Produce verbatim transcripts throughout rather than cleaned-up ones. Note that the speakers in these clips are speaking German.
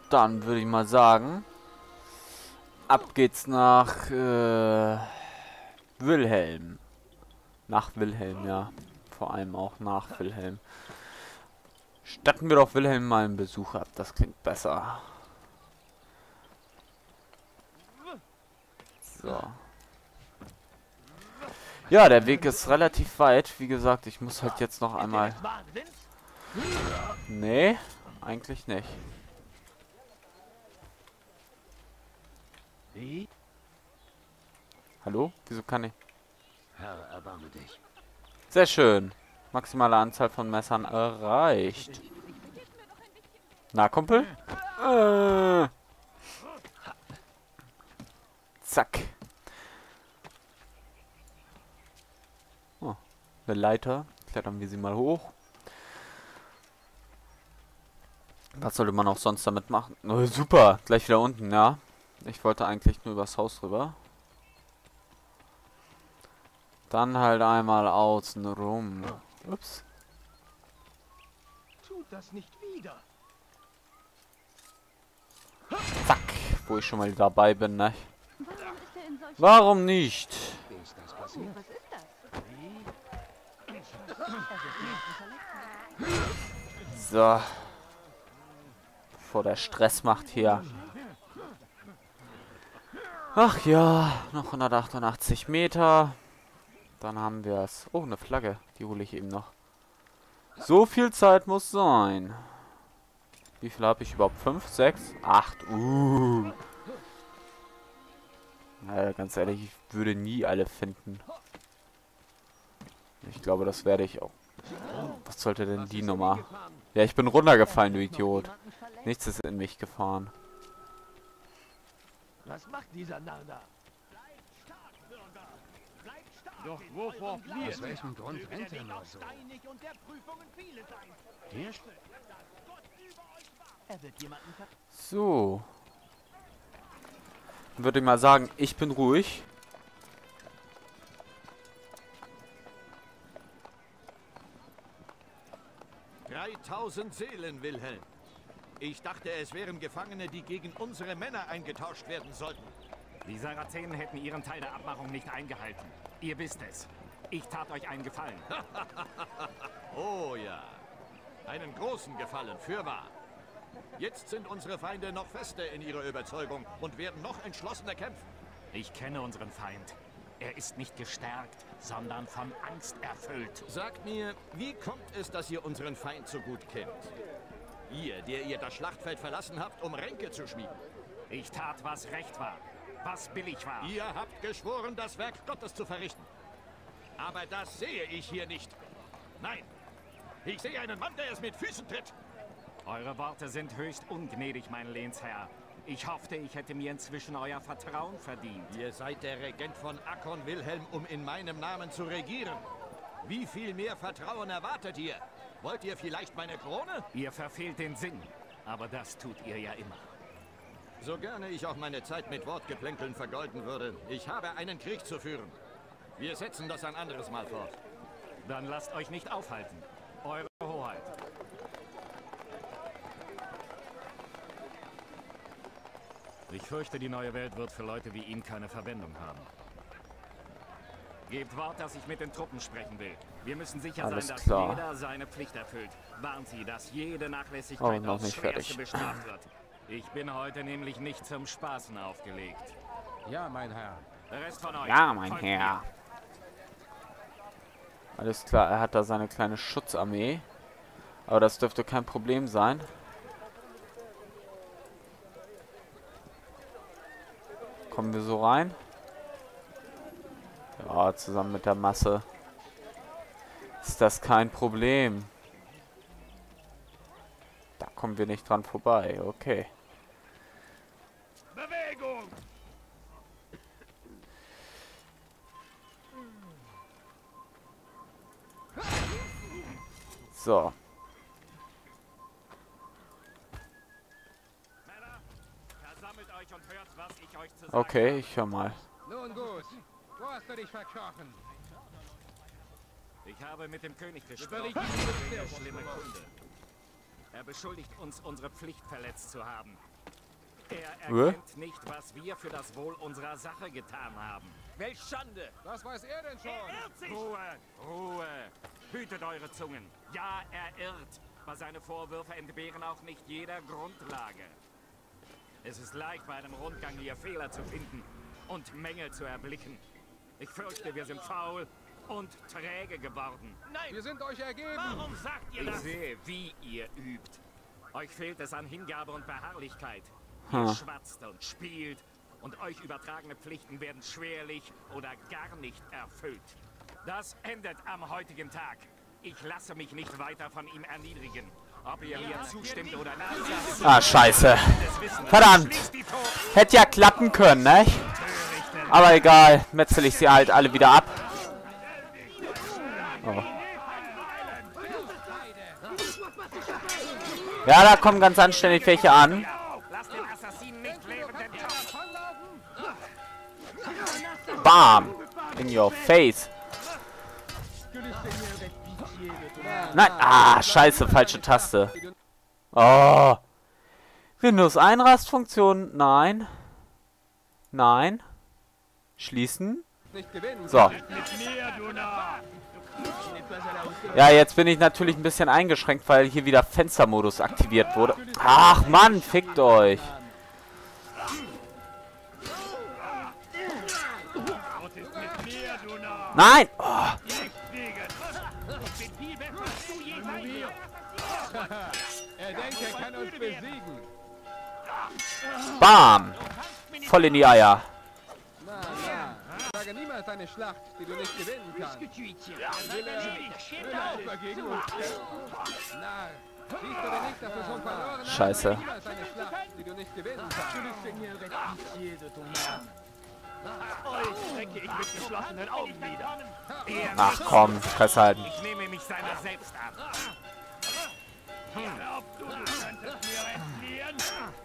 dann würde ich mal sagen, ab geht's nach äh, Wilhelm. Nach Wilhelm, ja. Vor allem auch nach Wilhelm. Statten wir doch Wilhelm mal einen Besuch ab. Das klingt besser. So. Ja, der Weg ist relativ weit. Wie gesagt, ich muss halt jetzt noch einmal... Nee, eigentlich nicht. Hallo? Wieso kann ich... Herr, erbarme dich. Sehr schön. Maximale Anzahl von Messern erreicht. Na, Kumpel? Äh. Zack. Oh, eine Leiter. Klettern wir sie mal hoch. Was sollte man auch sonst damit machen? Oh, super. Gleich wieder unten, ja. Ich wollte eigentlich nur übers Haus rüber. Dann halt einmal außen rum. Ups. Tut das nicht wieder. Zack. Wo ich schon mal dabei bin, ne? Warum nicht? Wie ist das passiert? Was ist das? So. Bevor der Stress macht hier. Ach ja, noch hundertachtundachtzig Meter. Dann haben wir es. Oh, eine Flagge. Die hole ich eben noch. So viel Zeit muss sein. Wie viel habe ich überhaupt? Fünf, sechs, acht. Uh. Naja, ganz ehrlich, ich würde nie alle finden. Ich glaube, das werde ich auch. Was sollte denn die Nummer? Ja, ich bin runtergefallen, du Idiot. Nichts ist in mich gefahren. Was macht dieser Narr da? Doch wovor flieht? Aus welchem Grund rennt er nur so? Hier? Er wird jemanden ver... So. Dann würde ich mal sagen, ich bin ruhig. dreitausend Seelen, Wilhelm. Ich dachte, es wären Gefangene, die gegen unsere Männer eingetauscht werden sollten. Die Sarazenen hätten ihren Teil der Abmachung nicht eingehalten. Ihr wisst es. Ich tat euch einen Gefallen. Oh ja, einen großen Gefallen, fürwahr. Jetzt sind unsere Feinde noch fester in ihrer Überzeugung und werden noch entschlossener kämpfen. Ich kenne unseren Feind. Er ist nicht gestärkt, sondern von Angst erfüllt. Sagt mir, wie kommt es, dass ihr unseren Feind so gut kennt? Ihr, der ihr das Schlachtfeld verlassen habt, um Ränke zu schmieden. Ich tat, was recht war, was billig war. Ihr habt geschworen, das Werk Gottes zu verrichten. Aber das sehe ich hier nicht. Nein, ich sehe einen Mann, der es mit Füßen tritt. Eure Worte sind höchst ungnädig, mein Lehnsherr. Ich hoffte, ich hätte mir inzwischen euer Vertrauen verdient. Ihr seid der Regent von Akkon, Wilhelm, um in meinem Namen zu regieren. Wie viel mehr Vertrauen erwartet ihr? Wollt ihr vielleicht meine Krone? Ihr verfehlt den Sinn, aber das tut ihr ja immer. So gerne ich auch meine Zeit mit Wortgeplänkeln vergeuden würde, ich habe einen Krieg zu führen. Wir setzen das ein anderes Mal fort. Dann lasst euch nicht aufhalten. Eure Hoheit. Ich fürchte, die neue Welt wird für Leute wie ihn keine Verwendung haben. Gebt Wort, dass ich mit den Truppen sprechen will. Wir müssen sicher Alles sein, dass klar. jeder seine Pflicht erfüllt. Warnt sie, dass jede Oh, Nachlässigkeit noch aufs nicht Schwerste fertig. bestraft wird. Ich bin heute nämlich nicht zum Spaßen aufgelegt. Ja, mein Herr. Der Rest von euch. Ja, mein folgt Herr. mir. Alles klar, er hat da seine kleine Schutzarmee. Aber das dürfte kein Problem sein. Kommen wir so rein? Ja, zusammen mit der Masse. Ist das kein Problem? Da kommen wir nicht dran vorbei, okay. Bewegung! So. Männer, versammelt euch und hört, was ich euch zu sagen Okay, habe. ich höre mal. Nun gut. Wo hast du dich verkrochen? Ich habe mit dem König gesprochen. Überleg- Der schlimme Kunde. Er beschuldigt uns, unsere Pflicht verletzt zu haben. Er erkennt nicht, was wir für das Wohl unserer Sache getan haben. Welch Schande! Was weiß er denn schon? Ruhe, Ruhe. Hütet eure Zungen. Ja, er irrt. Aber seine Vorwürfe entbehren auch nicht jeder Grundlage. Es ist leicht, bei einem Rundgang hier Fehler zu finden und Mängel zu erblicken. Ich fürchte, wir sind faul und träge geworden. Nein! Wir sind euch ergeben. Warum sagt ihr Ich das? sehe, wie ihr übt. Euch fehlt es an Hingabe und Beharrlichkeit. Hm. Ihr schwatzt und spielt und euch übertragene Pflichten werden schwerlich oder gar nicht erfüllt. Das endet am heutigen Tag. Ich lasse mich nicht weiter von ihm erniedrigen. Ob ihr mir zustimmt oder nicht. Ah, scheiße. Verdammt. Hätte ja klappen können, ne? Aber egal. Metzel ich sie halt alle wieder ab. Oh. Ja, da kommen ganz anständig welche an. Lasst den Assassinen nicht lebenden Tod. Bam. In your face. Nein. Ah, scheiße. Falsche Taste. Oh. Windows Einrastfunktion. Nein. Nein. Schließen. Nicht gewinnen. So. Ja, jetzt bin ich natürlich ein bisschen eingeschränkt, weil hier wieder Fenstermodus aktiviert wurde. Ach Mann, fickt euch. Nein! Oh. Er denkt, er kann uns besiegen. Bam! Voll in die Eier. Na, na. Sage niemals eine Schlacht, die du nicht gewinnen kannst. Will er, will er auch dagegen uns kämpfen? Na, siehst du denn nicht, dass du schon verloren hast? Scheiße. Sage niemals eine Schlacht, die du nicht gewinnen kannst. Euch schrecke ich mit geschlossenen Augen wieder. Ach komm, Fresse halten. Ich nehme mich seiner selbst an. Glaubst du, du könntest mir entfliehen?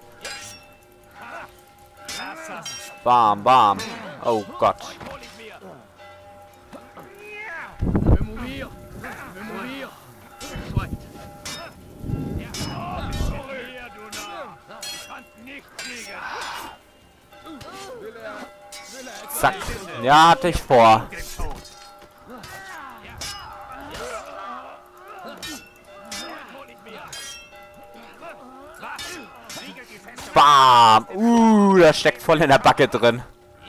Lass das. Bam, bam. Oh Gott. Hol ich mir! Memorir! Memorir! Schweigt! Memorir, du Narr! Du kannst nicht fliegen! Will er, will er etwa Zack. Ja, hatte ich vor. Den Tod. Hol ich mir! Was? Siegelt die Feste. Bam. Uh, das steckt voll in der Backe drin.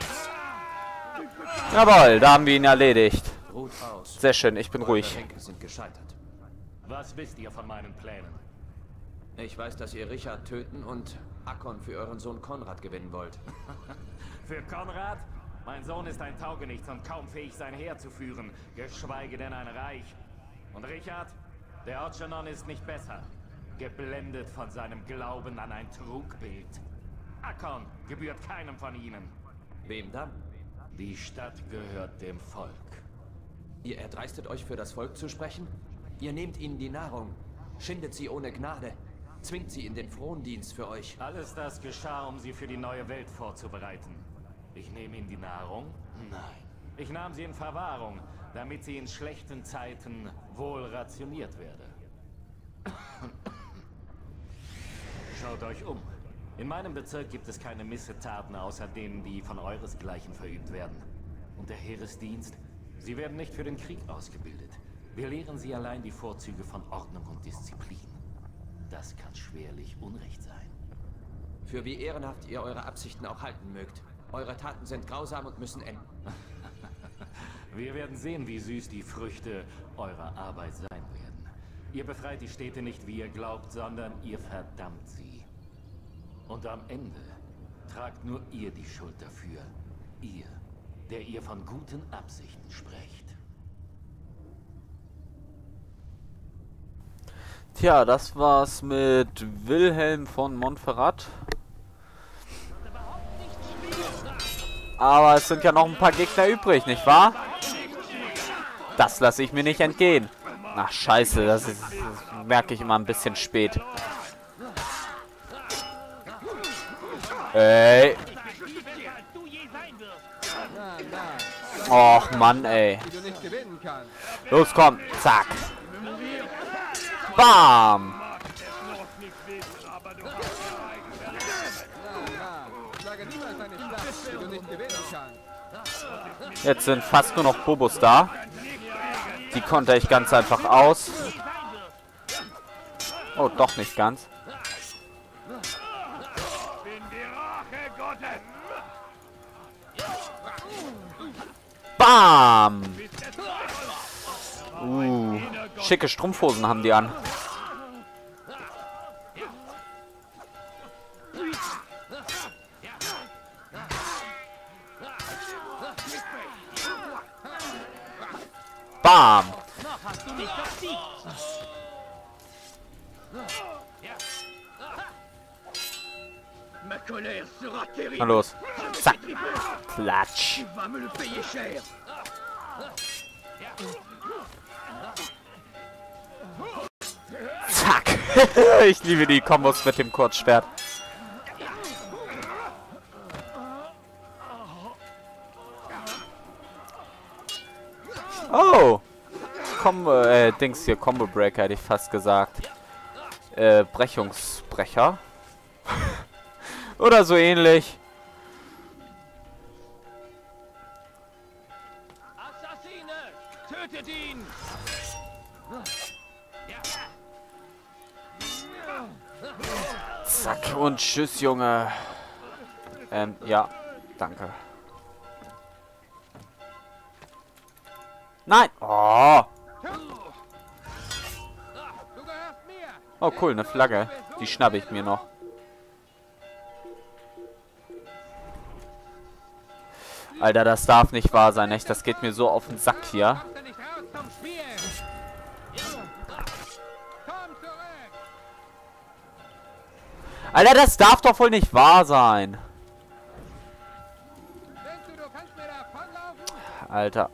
Jawohl, da haben wir ihn erledigt. Ruht aus. Sehr schön, ich bin Eure ruhig. Henker sind gescheitert. Was wisst ihr von meinen Plänen? Ich weiß, dass ihr Richard töten und Akkon für euren Sohn Konrad gewinnen wollt. Für Konrad? Mein Sohn ist ein Taugenichts und kaum fähig, sein Heer zu führen, geschweige denn ein Reich. Und Richard? Der Orchanon ist nicht besser. Geblendet von seinem Glauben an ein Trugbild. Akkon gebührt keinem von ihnen. Wem dann? Die Stadt gehört dem Volk. Ihr erdreistet euch für das Volk zu sprechen? Ihr nehmt ihnen die Nahrung, schindet sie ohne Gnade, zwingt sie in den Frondienst für euch. Alles das geschah, um sie für die neue Welt vorzubereiten. Ich nehme ihnen die Nahrung? Nein. Ich nahm sie in Verwahrung, damit sie in schlechten Zeiten wohl rationiert werde. Schaut euch um. In meinem Bezirk gibt es keine Missetaten außer denen, die von euresgleichen verübt werden. Und der Heeresdienst? Sie werden nicht für den Krieg ausgebildet. Wir lehren sie allein die Vorzüge von Ordnung und Disziplin. Das kann schwerlich Unrecht sein. Für wie ehrenhaft ihr eure Absichten auch halten mögt. Eure Taten sind grausam und müssen enden. Wir werden sehen, wie süß die Früchte eurer Arbeit sein werden. Ihr befreit die Städte nicht, wie ihr glaubt, sondern ihr verdammt sie. Und am Ende tragt nur ihr die Schuld dafür. Ihr, der ihr von guten Absichten sprecht. Tja, das war's mit Wilhelm von Montferrat. Aber es sind ja noch ein paar Gegner übrig, nicht wahr? Das lasse ich mir nicht entgehen. Ach, scheiße, das, ist, das merke ich immer ein bisschen spät. Ey. Na, na. Och, Mann, ey. Die du nicht gewinnen kannst. Los, komm. Zack. Bam. Jetzt sind fast nur noch Bobos da. Die konnte ich ganz einfach aus. Oh, doch nicht ganz. Bam! Uh, schicke Strumpfhosen haben die an. Bam! Na los. Zack. Klatsch. Zack. Ich liebe die Kombos mit dem Kurzschwert. Oh. Combo, äh, Dings hier, Combo Breaker hätte ich fast gesagt. Äh, Brechungsbrecher. Oder so ähnlich. Assassine! Tötet ihn! Zack und tschüss, Junge. Ähm, ja, danke. Nein! Oh! Oh, cool, eine Flagge. Die schnappe ich mir noch. Alter, das darf nicht wahr sein, echt. Das geht mir so auf den Sack hier. Alter, das darf doch wohl nicht wahr sein. Alter.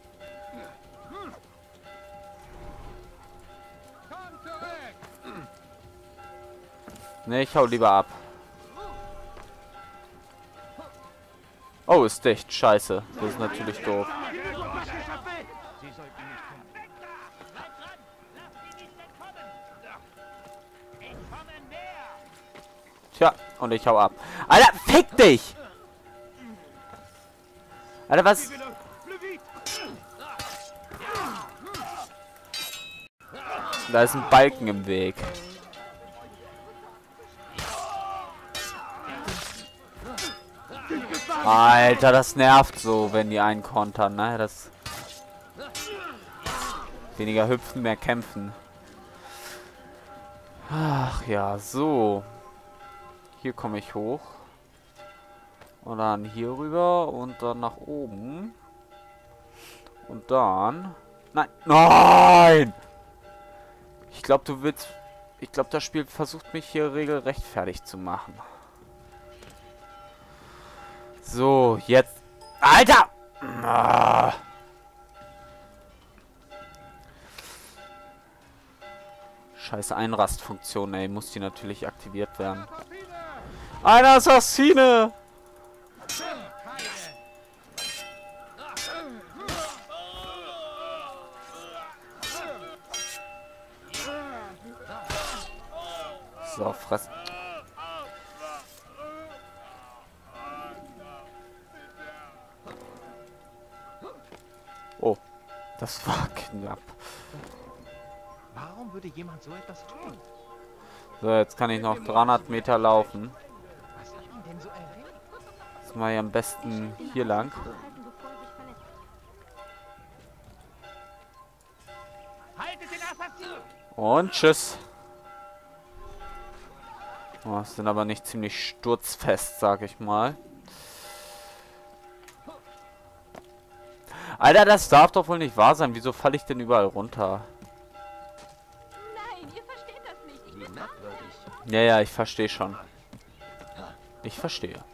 Ne, ich hau lieber ab. Oh, ist dicht. Scheiße. Das ist natürlich doof. Tja, und ich hau ab. Alter, fick dich! Alter, was? Da ist ein Balken im Weg. Alter, das nervt so, wenn die einen kontern, ne? Das weniger hüpfen, mehr kämpfen. Ach ja, so. Hier komme ich hoch. Und dann hier rüber und dann nach oben. Und dann... Nein! Nein! Ich glaube, du willst... Ich glaube, das Spiel versucht mich hier regelrecht fertig zu machen. So, jetzt... Alter! Ah. Scheiße Einrastfunktion, ey. Muss die natürlich aktiviert werden. Eine Assassine! So, fress... Oh, das war knapp. Warum würde jemand so etwas tun? So, jetzt kann ich noch dreihundert Meter laufen. Was hat ihn denn so erregt? Jetzt mal hier am besten hier lang. Haltet den Assassinen! Und tschüss. Oh, sind aber nicht ziemlich sturzfest, sag ich mal. Alter, das darf doch wohl nicht wahr sein. Wieso falle ich denn überall runter? Nein, ihr versteht das nicht. Ich bin merkwürdig. Ja, ja, ich verstehe schon. Ich verstehe.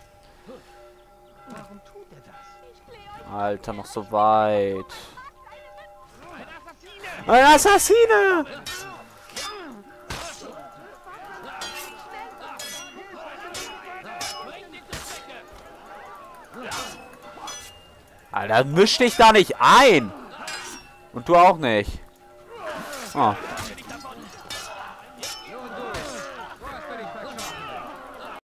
Warum tut er das? Alter, noch so weit. Eine Assassine! Alter, misch dich da nicht ein! Und du auch nicht. Oh,